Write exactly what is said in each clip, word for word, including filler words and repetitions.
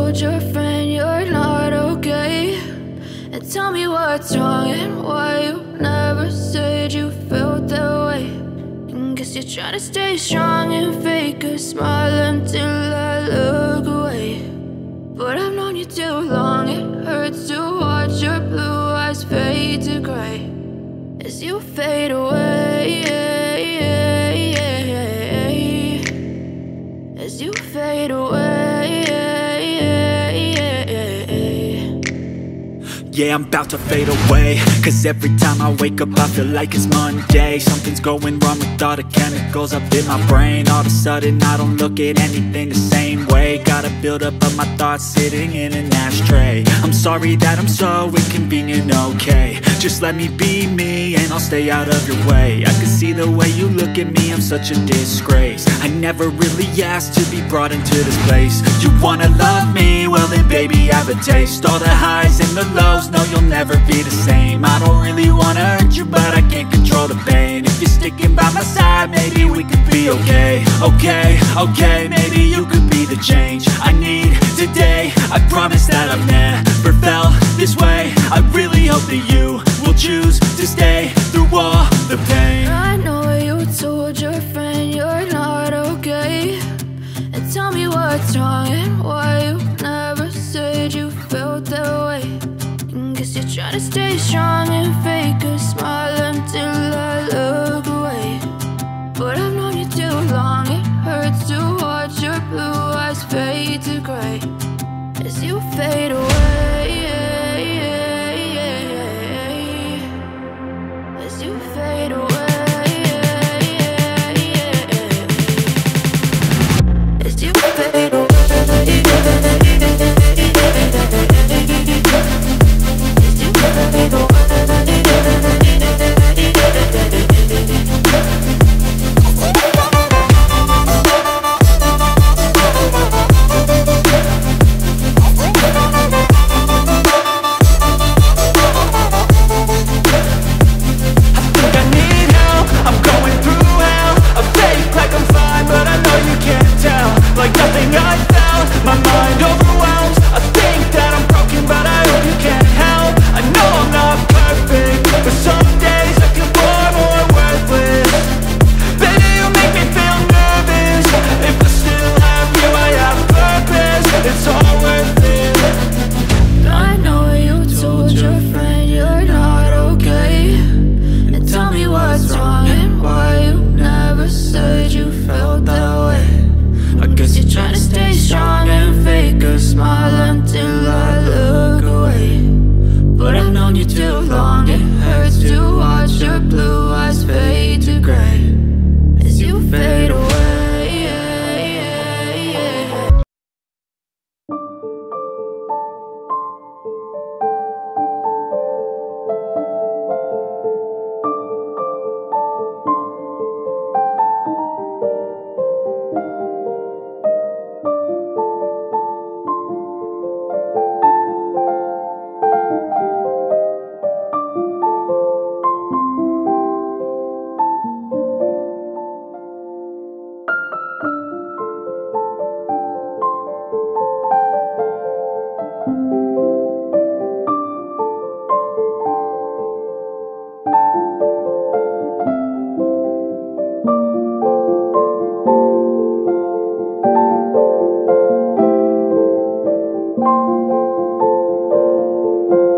told your friend you're not okay? And tell me what's wrong and why you never said you felt that way. And guess you're trying to stay strong and fake a smile until I look away. But I've known you too long, it hurts to watch your blue eyes fade to gray as you fade away, as you fade away. Yeah, I'm about to fade away, cause every time I wake up I feel like it's Monday. Something's going wrong with all the chemicals up in my brain. All of a sudden I don't look at anything the same way. Got a build up of my thoughts sitting in an ashtray. I'm sorry that I'm so inconvenient, okay? Just let me be me and I'll stay out of your way. I can see the way you look at me, I'm such a disgrace. I never really asked to be brought into this place. You wanna love me? Well then baby, have a taste. All the highs and the lows, no, you'll never be the same. I don't really wanna hurt you, but I can't control the pain. If you're sticking by my side, maybe we could be okay. Okay, okay, maybe you could be the change I need today. I promise that I've never felt this way. I really hope that you will choose to stay through all the pain. I know you told your friend you're not okay. And tell me what's wrong and why you never said you felt that way. Guess you're trying to stay strong and fake a smile until I look away. But I've known you too long, it hurts to watch your blue eyes fade to gray as you fade away, as you fade away, as you fade away.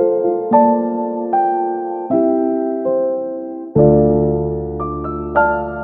We'll be right back.